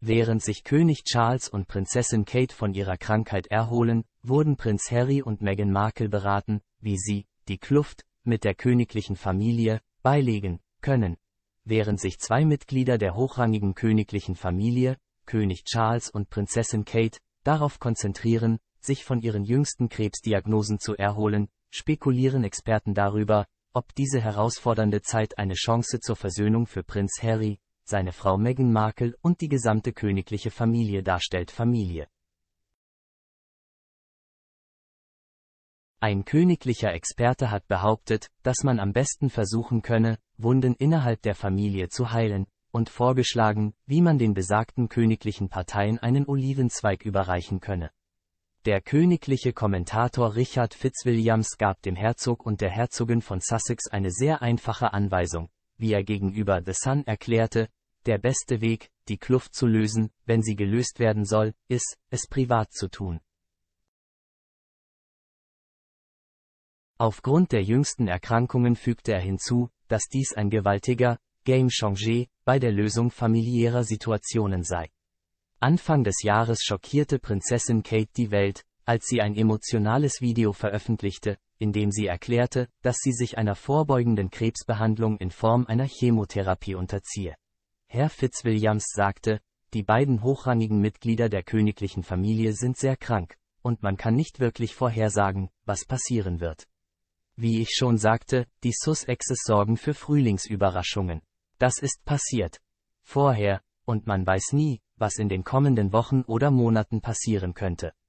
Während sich König Charles und Prinzessin Kate von ihrer Krankheit erholen, wurden Prinz Harry und Meghan Markle beraten, wie sie die Kluft mit der königlichen Familie beilegen können. Während sich zwei Mitglieder der hochrangigen königlichen Familie, König Charles und Prinzessin Kate, darauf konzentrieren, sich von ihren jüngsten Krebsdiagnosen zu erholen, spekulieren Experten darüber, ob diese herausfordernde Zeit eine Chance zur Versöhnung für Prinz Harry, seine Frau Meghan Markle und die gesamte königliche Familie darstellt. Ein königlicher Experte hat behauptet, dass man am besten versuchen könne, Wunden innerhalb der Familie zu heilen, und vorgeschlagen, wie man den besagten königlichen Parteien einen Olivenzweig überreichen könne. Der königliche Kommentator Richard Fitzwilliams gab dem Herzog und der Herzogin von Sussex eine sehr einfache Anweisung, wie er gegenüber The Sun erklärte: Der beste Weg, die Kluft zu lösen, wenn sie gelöst werden soll, ist, es privat zu tun. Aufgrund der jüngsten Erkrankungen fügte er hinzu, dass dies ein gewaltiger Game Changer bei der Lösung familiärer Situationen sei. Anfang des Jahres schockierte Prinzessin Kate die Welt, als sie ein emotionales Video veröffentlichte, in dem sie erklärte, dass sie sich einer vorbeugenden Krebsbehandlung in Form einer Chemotherapie unterziehe. Herr Fitzwilliams sagte, die beiden hochrangigen Mitglieder der königlichen Familie sind sehr krank, und man kann nicht wirklich vorhersagen, was passieren wird. Wie ich schon sagte, die Sussexes sorgen für Frühlingsüberraschungen. Das ist passiert vorher, und man weiß nie, was in den kommenden Wochen oder Monaten passieren könnte.